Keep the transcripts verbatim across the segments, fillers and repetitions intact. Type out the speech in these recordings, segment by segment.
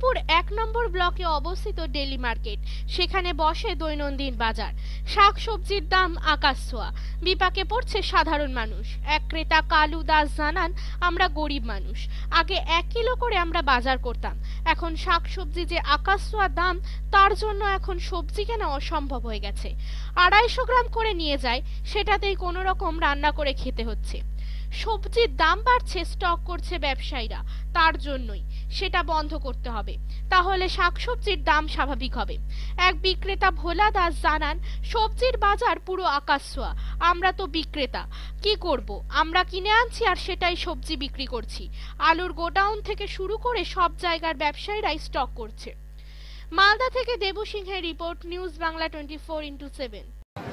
ব্যারাকপুর এক নম্বর ব্লকে অবস্থিত ডেলি মার্কেট, সেখানে বসে দৈনন্দিন বাজার। শাক সবজির দাম আকাশ ছোঁয়া, বিপাকে পড়ছে সাধারণ মানুষ। এক ক্রেতা কালু দাস জানান, আমরা গরিব মানুষ, আগে এক কিলো করে আমরা বাজার করতাম, এখন শাক সবজি যে আকাশ ছোঁয়া দাম, তার জন্য এখন সবজি কেনা অসম্ভব হয়ে গেছে। আড়াইশো গ্রাম করে নিয়ে যায়, সেটাতেই কোনো রকম রান্না করে খেতে হচ্ছে। সবজির দাম বাড়ছে, স্টক করছে ব্যবসায়ীরা, তার জন্যই সেটা বন্ধ করতে হবে, তাহলে শাকসবজির দাম স্বাভাবিক হবে। এক বিক্রেতা ভোলা দাস জানান, সবজির বাজার পুরো আকাশ ছোঁয়া, আমরা তো বিক্রেতা, কি করব, আমরা কিনে আনছি আর সেটাই সবজি বিক্রি করছি। আলুর গোডাউন থেকে শুরু করে সব জায়গার ব্যবসায়ীরাই স্টক করছে। মালদা থেকে দেবু সিংহের report, news Bangla twenty four into seven.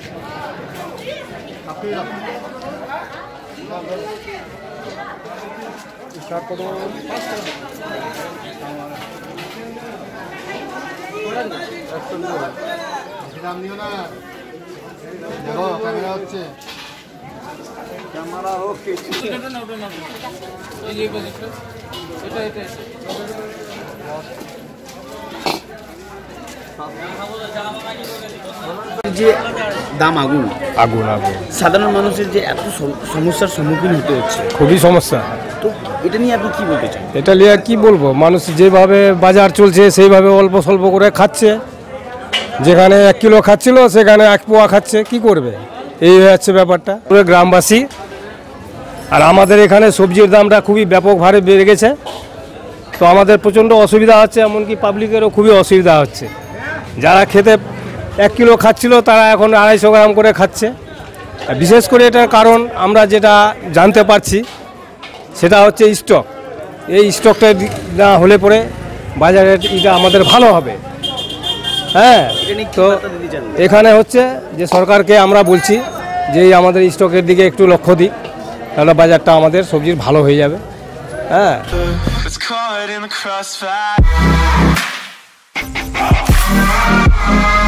যে দাম আগুন আগুন আগুন সাধারণ মানুষের যে এত সমস্যার সম্মুখীন হতে হচ্ছে, খুবই সমস্যা। তো এটা নিয়ে আপনি কি বলতে চান? এটা নিয়ে কি বলবো, মানুষ যেভাবে বাজার চলছে সেইভাবে অল্প স্বল্প করে খাচ্ছে, যেখানে এক কিলো খাচ্ছিল সেখানে এক পোয়া খাচ্ছে, কি করবে, এই হচ্ছে ব্যাপারটা। পুরো গ্রামবাসী আর আমাদের এখানে সবজির দামটা খুবই ব্যাপক হারে বেড়ে গেছে, তো আমাদের প্রচণ্ড অসুবিধা হচ্ছে, এমনকি পাবলিকেরও খুবই অসুবিধা হচ্ছে। যারা খেতে এক কিলো খাচ্ছিল তারা এখন আড়াইশো গ্রাম করে খাচ্ছে। বিশেষ করে এটার কারণ আমরা যেটা জানতে পারছি সেটা হচ্ছে স্টক। এই স্টকটা না হলে পরে বাজারে এটা আমাদের ভালো হবে। হ্যাঁ, তো এখানে হচ্ছে যে সরকারকে আমরা বলছি যে আমাদের স্টকের দিকে একটু লক্ষ্য দিই, তাহলে বাজারটা আমাদের সবজির ভালো হয়ে যাবে। হ্যাঁ, caught in the crossfire.